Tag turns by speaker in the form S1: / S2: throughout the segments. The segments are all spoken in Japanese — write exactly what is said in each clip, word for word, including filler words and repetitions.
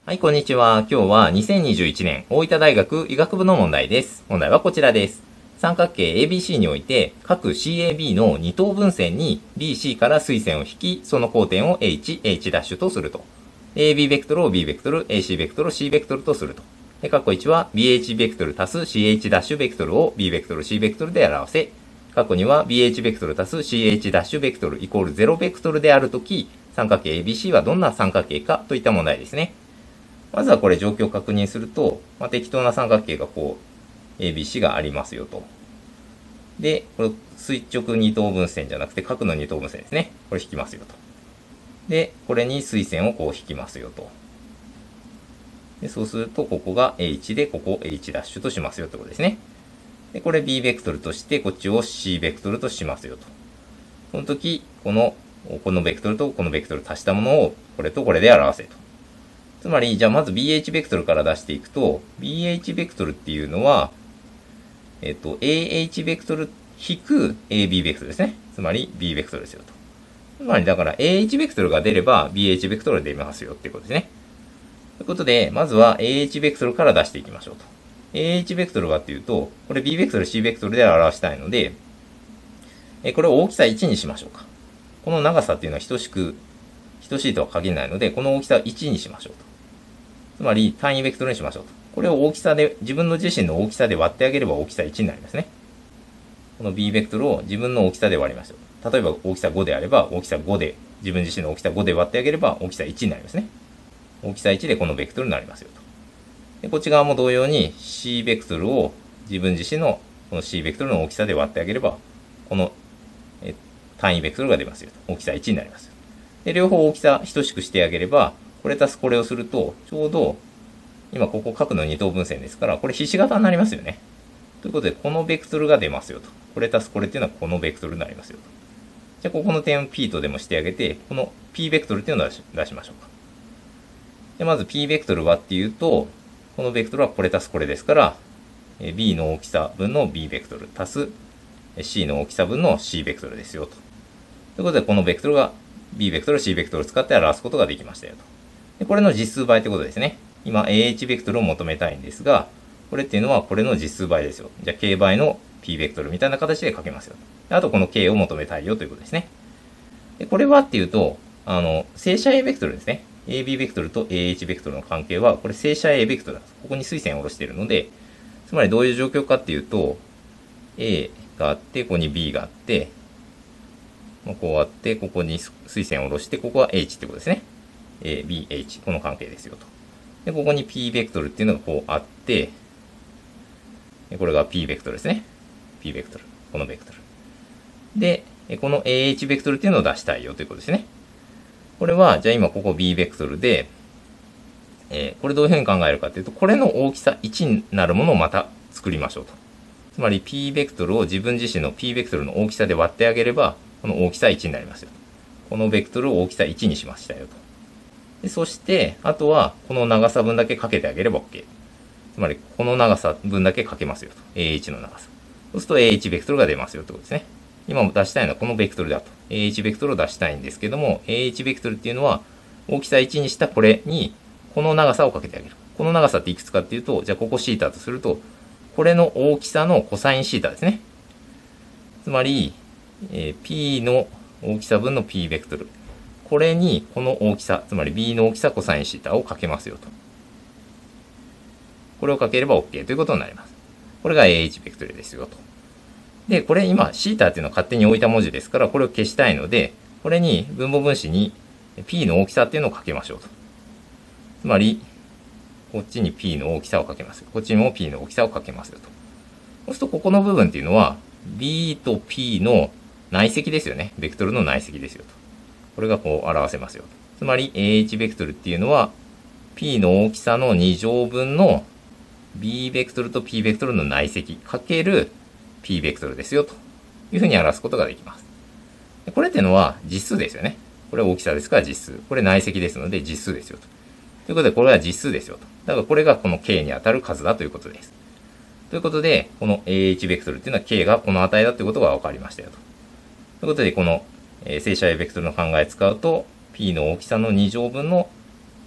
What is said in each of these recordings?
S1: はい、こんにちは。今日はにせんにじゅういちねん大分大学医学部の問題です。問題はこちらです。三角形 エービーシー において、各 シーエービー の二等分線に ビーシー から垂線を引き、その交点を H、H' とすると。エービー ベクトルを B ベクトル、エーシー ベクトルを C ベクトルとすると。で、括弧いちは ビーエイチ ベクトル足す シーエイチ' ベクトルを B ベクトル、C ベクトルで表せ。括弧には ビーエイチ ベクトル足す シーエイチ' ベクトルイコールゼロベクトルであるとき、三角形 エービーシー はどんな三角形かといった問題ですね。まずはこれ状況を確認すると、まあ、適当な三角形がこう、エービーシー がありますよと。で、これ垂直二等分線じゃなくて角の二等分線ですね。これ引きますよと。で、これに垂線をこう引きますよと。で、そうすると、ここが H で、ここ H' としますよってことですね。で、これ B ベクトルとして、こっちを C ベクトルとしますよと。その時、この、このベクトルとこのベクトル足したものを、これとこれで表せと。つまり、じゃあまず ビーエイチ ベクトルから出していくと、ビーエイチ ベクトルっていうのは、えっと、エーエイチ ベクトル引く エービー ベクトルですね。つまり B ベクトルですよと。つまり、だから エーエイチ ベクトルが出れば ビーエイチ ベクトル出ますよっていうことですね。ということで、まずは エーエイチ ベクトルから出していきましょうと。エーエイチ ベクトルはっていうと、これ B ベクトル、C ベクトルで表したいので、これを大きさいちにしましょうか。この長さっていうのは等しく、等しいとは限らないので、この大きさいちにしましょうと。つまり単位ベクトルにしましょうと。これを大きさで、自分の自身の大きさで割ってあげれば大きさいちになりますね。この B ベクトルを自分の大きさで割りましょう。例えば大きさごであれば、大きさごで、自分自身の大きさごで割ってあげれば大きさいちになりますね。大きさいちでこのベクトルになりますよと。で、こっち側も同様に C ベクトルを自分自身のこの C ベクトルの大きさで割ってあげれば、このえ単位ベクトルが出ますよと。大きさいちになりますよ。で、両方大きさ等しくしてあげれば、これ足すこれをすると、ちょうど、今ここ角の二等分線ですから、これひし形になりますよね。ということで、このベクトルが出ますよと。これ足すこれっていうのはこのベクトルになりますよと。じゃあ、ここの点を P とでもしてあげて、この P ベクトルっていうのを出し出しましょうか。で、まず P ベクトルはっていうと、このベクトルはこれ足すこれですから、B の大きさ分の B ベクトル足す C の大きさ分の C ベクトルですよと。ということで、このベクトルが B ベクトル、C ベクトルを使って表すことができましたよと。で、これの実数倍ってことですね。今 エーエイチ ベクトルを求めたいんですが、これっていうのはこれの実数倍ですよ。じゃあ K 倍の P ベクトルみたいな形で書けますよ。あとこの K を求めたいよということですね。で、これはっていうと、あの、正斜 A ベクトルですね。エービー ベクトルと エーエイチ ベクトルの関係は、これ正斜 A ベクトルなんです。ここに垂線を下ろしているので、つまりどういう状況かっていうと、A があって、ここに B があって、こうあって、ここに垂線を下ろして、ここは H ってことですね。A、B、H。この関係ですよと。で、ここに P ベクトルっていうのがこうあって、これが P ベクトルですね。P ベクトル。このベクトル。で、この エーエイチ ベクトルっていうのを出したいよということですね。これは、じゃあ今ここ B ベクトルで、えー、これどういうふうに考えるかというと、これの大きさいちになるものをまた作りましょうと。つまり P ベクトルを自分自身の P ベクトルの大きさで割ってあげれば、この大きさいちになりますよと。このベクトルを大きさいちにしましたよと。でそして、あとは、この長さ分だけかけてあげれば OK。つまり、この長さ分だけかけますよと。エーエイチ の長さ。そうすると エーエイチ ベクトルが出ますよってことですね。今出したいのはこのベクトルだと。エーエイチ ベクトルを出したいんですけども、エーエイチ ベクトルっていうのは、大きさいちにしたこれに、この長さをかけてあげる。この長さっていくつかっていうと、じゃあここ θ とすると、これの大きさのコサイン θ ですね。つまり、えー、P の大きさ分の P ベクトル。これに、この大きさ、つまり B の大きさコサイン θ をかけますよと。これをかければ OK ということになります。これが エーエイチ ベクトルですよと。で、これ今 θ っていうのは勝手に置いた文字ですから、これを消したいので、これに分母分子に P の大きさっていうのをかけましょうと。つまり、こっちに P の大きさをかけます。こっちにも P の大きさをかけますよと。そうすると、ここの部分っていうのは、B と P の内積ですよね。ベクトルの内積ですよと。これがこう表せますよと。つまり、エーエイチ ベクトルっていうのは、P の大きさのに乗分の B ベクトルと P ベクトルの内積かける P ベクトルですよというふうに表すことができます。これっていうのは実数ですよね。これ大きさですから実数。これ内積ですので実数ですよと。ということで、これは実数ですよと。だからこれがこの K に当たる数だということです。ということで、この エーエイチ ベクトルっていうのは K がこの値だということが分かりましたよと。ということで、この正斜 A ベクトルの考えを使うと、P の大きさのに乗分の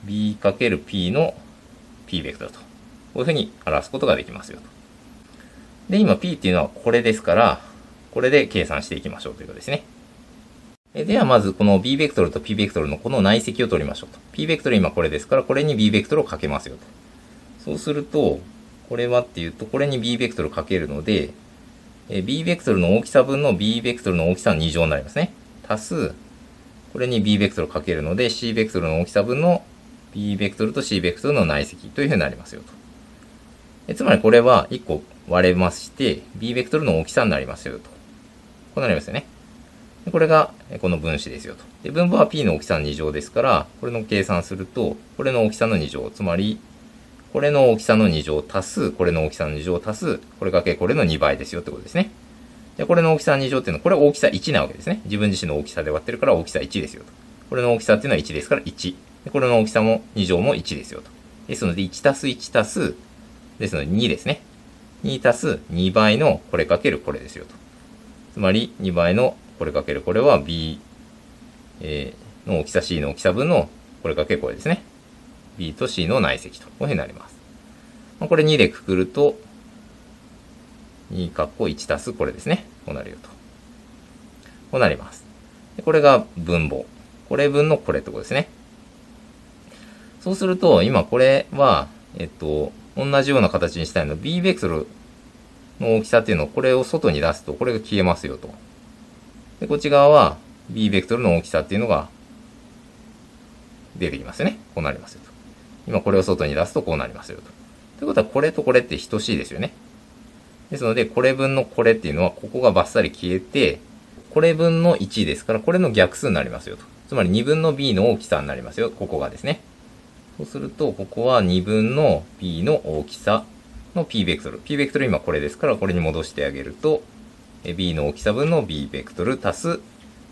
S1: b×p の p ベクトルと。こういうふうに表すことができますよと。で、今 p っていうのはこれですから、これで計算していきましょうということですね。ではまずこの b ベクトルと p ベクトルのこの内積を取りましょうと。p ベクトル今これですから、これに b ベクトルをかけますよと。そうすると、これはっていうと、これに b ベクトルかけるので、b ベクトルの大きさ分の b ベクトルの大きさのに乗になりますね。足す、これに b ベクトルかけるので、c ベクトルの大きさ分の b ベクトルと c ベクトルの内積というふうになりますよと。つまりこれはいっこ割れまして、b ベクトルの大きさになりますよと。こうなりますよね。これがこの分子ですよと。で、分母は p の大きさのに乗ですから、これの計算すると、これの大きさのに乗、つまり、これの大きさのに乗足す、これの大きさのに乗足す、これかけこれのにばいですよってことですね。で、これの大きさのに乗っていうのは、これ大きさいちなわけですね。自分自身の大きさで割ってるから大きさいちですよと。これの大きさっていうのはいちですからいち。で、これの大きさもに乗もいちですよと。ですのでいち足すいち足す、ですのでにですね。に足すにばいのこれかけるこれですよと。つまりにばいのこれかけるこれは b、えー、の大きさ c の大きさ分のこれかけるこれですね。b と c の内積と。こういうふうになります。これにでくくると、にかっこいち足すこれですね。こうなるよと。こうなります。これが分母。これ分のこれってことですね。そうすると、今これは、えっと、同じような形にしたいの b ベクトルの大きさっていうのを、これを外に出すと、これが消えますよと。で、こっち側は b ベクトルの大きさっていうのが出てきますよね。こうなりますよと。今これを外に出すとこうなりますよと。ということはこれとこれって等しいですよね。ですので、これ分のこれっていうのは、ここがバッサリ消えて、これ分のいちですから、これの逆数になりますよと。つまりにぶんの b の大きさになりますよ。ここがですね。そうすると、ここはにぶんの b の大きさの p ベクトル。p ベクトル今これですから、これに戻してあげると、b の大きさ分の b ベクトル足す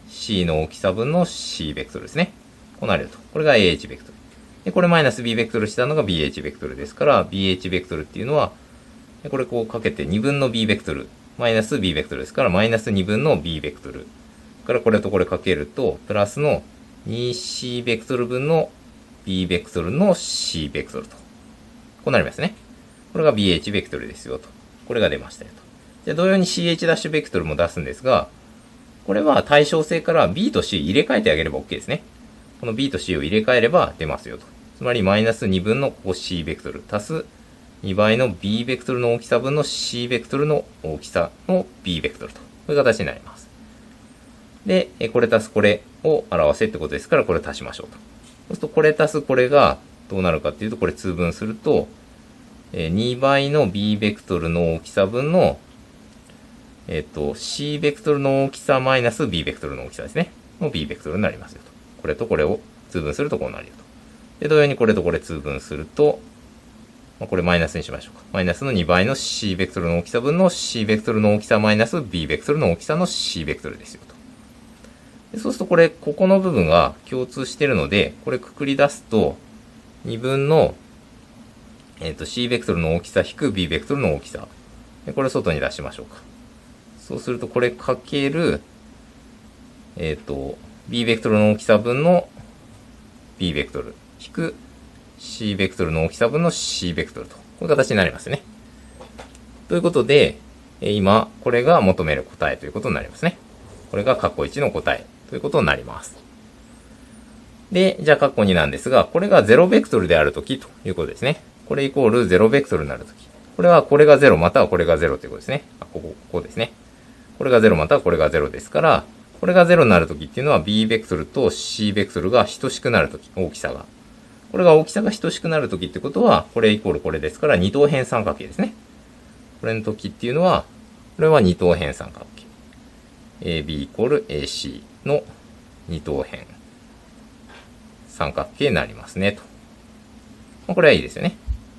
S1: c の大きさ分の c ベクトルですね。こうなると。これが ah ベクトル。で、これマイナス b ベクトルしたのが bh ベクトルですから、bh ベクトルっていうのは、これこうかけてにぶんの b ベクトル、マイナス b ベクトルですから、マイナスにぶんの b ベクトル。からこれとこれかけると、プラスの にシー ベクトル分の b ベクトルの c ベクトルと。こうなりますね。これが bh ベクトルですよと。これが出ましたよと。じゃあ同様に ch' ベクトルも出すんですが、これは対称性から b と c 入れ替えてあげれば OK ですね。この b と c を入れ替えれば出ますよと。つまりマイナスにぶんのここ c ベクトル足すにばいの b ベクトルの大きさ分の c ベクトルの大きさの b ベクトルと。こういう形になります。で、これ足すこれを表せってことですから、これを足しましょうと。そうするとこれ足すこれがどうなるかっていうと、これ通分すると、にばいの b ベクトルの大きさ分の、えっと、c ベクトルの大きさマイナス b ベクトルの大きさですね。の b ベクトルになりますよと。これとこれを通分するとこうなるよと。で、同様にこれとこれ通分すると、これマイナスにしましょうか。マイナスのにばいの c ベクトルの大きさ分の c ベクトルの大きさマイナス b ベクトルの大きさの c ベクトルですよと。でそうするとこれ、ここの部分が共通しているので、これくくり出すと、にぶんの、えっと、c ベクトルの大きさ引く b ベクトルの大きさ。でこれ外に出しましょうか。そうするとこれかける、えっと、b ベクトルの大きさ分の b ベクトル引く c ベクトルの大きさ分の c ベクトルと。こういう形になりますね。ということで、今、これが求める答えということになりますね。これが括弧いちの答えということになります。で、じゃあ括弧になんですが、これがゼロベクトルであるときということですね。これイコールゼロベクトルになるとき。これはこれがゼロまたはこれがゼロということですね。あ、ここ、ここですね。これがゼロまたはこれがゼロですから、これがゼロになるときっていうのは b ベクトルと c ベクトルが等しくなるとき、大きさが。これが大きさが等しくなるときってことは、これイコールこれですから二等辺三角形ですね。これのときっていうのは、これは二等辺三角形。エービー イコール エーシー の二等辺三角形になりますねと。これはいいですよね。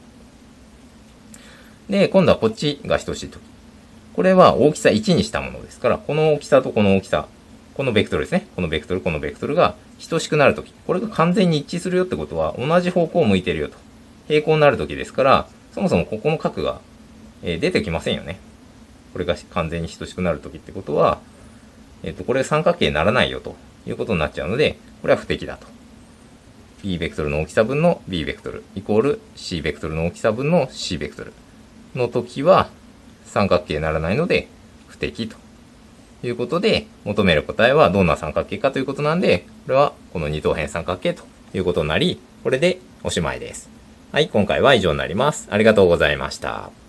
S1: で、今度はこっちが等しいとき。これは大きさいちにしたものですから、この大きさとこの大きさ、このベクトルですね。このベクトル、このベクトルが等しくなるとき。これが完全に一致するよってことは、同じ方向を向いてるよと。平行になるときですから、そもそもここの角が、えー、出てきませんよね。これが完全に等しくなるときってことは、えっと、これ三角形にならないよということになっちゃうので、これは不適だと B ベクトルの大きさ分の B ベクトルイコール C ベクトルの大きさ分の C ベクトルの時は三角形にならないので不適ということで、求める答えはどんな三角形かということなんで、これはこの二等辺三角形ということになり、これでおしまいです。はい、今回は以上になります。ありがとうございました。